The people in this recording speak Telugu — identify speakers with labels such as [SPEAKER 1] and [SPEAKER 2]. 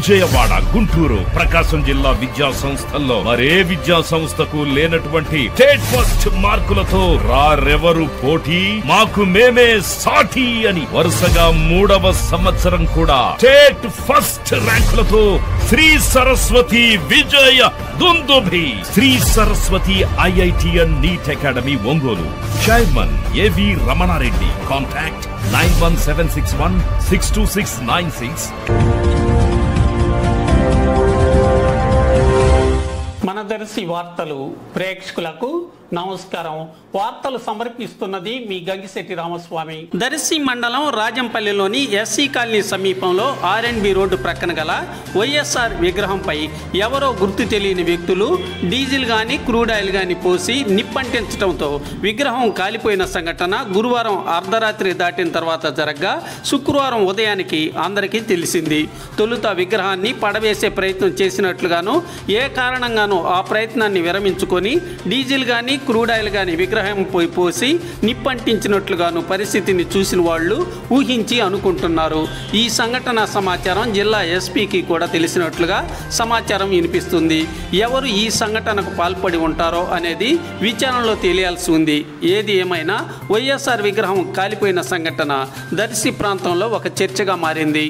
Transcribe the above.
[SPEAKER 1] విజయవాడ, గుంటూరు, ప్రకాశం జిల్లా విద్యా సంస్థల్లో మరే విద్యా సంస్థకు లేనటువంటి స్టేట్ ఫస్ట్ మార్కులతో రారెవరు పోటీ, మాకు మేమే సాటి అని వరుసగా 3వ సంవత్సరం కూడా స్టేట్ ఫస్ట్ ర్యాంకులతో శ్రీ సరస్వతి విజయ దుందుభి. Sri Saraswati IITN NEET academy Ongole. Chairman A V Ramana Reddy. Contact 91761 62696.
[SPEAKER 2] మన దర్శి వార్తలు ప్రేక్షకులకు నమస్కారం. వార్తలు సమర్పిస్తున్నది మీ గంగిశెట్టి రామస్వామి. దర్శి మండలం రాజంపల్లిలోని ఎస్సీ కాలనీ సమీపంలో R&B రోడ్డు ప్రక్కన గల వైఎస్ఆర్ విగ్రహంపై ఎవరో గుర్తు తెలియని వ్యక్తులు డీజిల్ గాని క్రూడ్ ఆయిల్ గాని పోసి నిప్పంటించడంతో విగ్రహం కాలిపోయిన సంఘటన గురువారం అర్ధరాత్రి దాటిన తర్వాత జరగ్గా శుక్రవారం ఉదయానికి అందరికీ తెలిసింది. తొలుత విగ్రహాన్ని పడవేసే ప్రయత్నం చేసినట్లుగాను, ఏ కారణంగానూ ఆ ప్రయత్నాన్ని విరమించుకొని డీజిల్ గాని క్రూడ్ ఆయిల్ గాని విగ్రహం పోసి నిప్పంటించినట్లుగాను పరిస్థితిని చూసిన వాళ్ళు ఊహించి అనుకుంటున్నారు. ఈ సంఘటన సమాచారం జిల్లా ఎస్పీకి కూడా తెలిసినట్లుగా సమాచారం వినిపిస్తుంది. ఎవరు ఈ సంఘటనకు పాల్పడి ఉంటారో అనేది విచారణలో తెలియాల్సి ఉంది. ఏది ఏమైనా వైఎస్ఆర్ విగ్రహం కాలిపోయిన సంఘటన దర్శి ప్రాంతంలో ఒక చర్చగా మారింది.